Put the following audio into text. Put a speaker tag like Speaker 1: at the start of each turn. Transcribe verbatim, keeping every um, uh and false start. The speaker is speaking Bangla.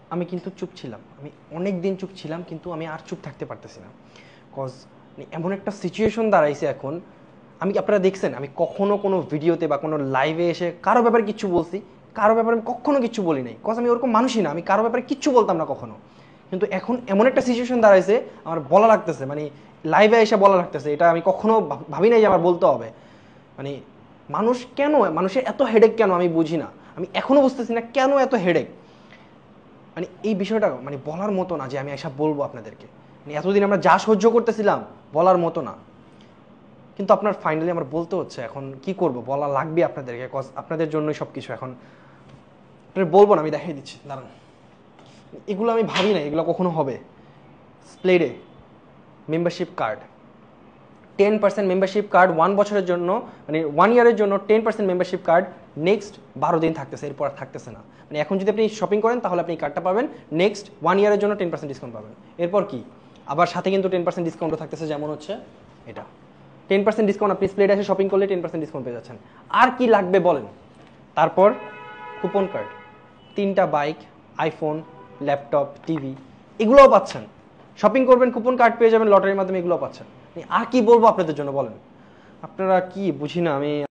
Speaker 1: আমি কিন্তু চুপ ছিলাম, আমি অনেক দিন চুপ ছিলাম, কিন্তু আমি আর চুপ থাকতে পারতেছি না। কজ এমন একটা সিচুয়েশন দাঁড়াইছে এখন। আমি আপনারা দেখছেন আমি কখনো কোনো ভিডিওতে বা কোনো লাইভে এসে কারো ব্যাপারে কিচ্ছু বলছি? কারো ব্যাপারে আমি কখনো কিচ্ছু বলি নাই, কজ আমি ওরকম মানুষই না, আমি কারো ব্যাপারে কিচ্ছু বলতাম না কখনো। কিন্তু এখন এমন একটা সিচুয়েশন দাঁড়াইছে আমার বলা লাগতেছে, মানে লাইভে এসে বলা লাগতেছে, এটা আমি কখনো ভাবি নাই যে আমার বলতে হবে। মানে মানুষ কেন, মানুষের এত হেডেক কেন আমি বুঝি না, আমি এখনো বুঝতেছি না কেন এত হেডেক। মানে এই বিষয়টা মানে বলার মতো না যে আমি এসব বলবো আপনাদেরকে। মানে এতদিন আমরা যা সহ্য করতেছিলাম বলার মতো না, কিন্তু আপনার ফাইনালি আমার বলতে হচ্ছে। এখন কি করব, বলা লাগবে আপনাদেরকে, কজ আপনাদের জন্যই সব কিছু। এখন আপনার বলবো না, আমি দেখাই দিচ্ছি, দাঁড়ান। এগুলো আমি ভাবি না এগুলো কখনো হবে। স্প্লেডে membership card, ten percent membership card one বছরের জন্য, মানে ওয়ান ইয়ারের জন্য ten percent membership card next বারো দিন থাকতেছে, এরপর থাকতেছে না। মানে এখন যদি আপনি শপিং করেন তাহলে আপনি কার্ডটা পাবেন, নেক্সট ওয়ান ইয়ারের জন্য টেন পার্সেন্ট ডিসকাউন্ট পাবেন। এরপর কি আবার সাথে কিন্তু টেন পার্সেন্ট ডিসকাউন্টও থাকতেছে, যেমন হচ্ছে এটা টেন পার্সেন্ট ডিসকাউন্ট, আপনি স্প্লেডে এসে শপিং করলে টেন পার্সেন্ট ডিসকাউন্ট পেয়ে যাচ্ছেন। আর কি লাগবে বলেন? তারপর কুপন কার্ড, তিনটা বাইক, আইফোন, ল্যাপটপ, টিভি, এগুলোও পাচ্ছেন। শপিং করবেন, কুপন কার্ড পেয়ে যাবেন, লটারির মাধ্যমে এগুলোও পাচ্ছেন। আর কি বলবো আপনাদের জন্য বলেন? আপনারা কি বুঝি না আমি।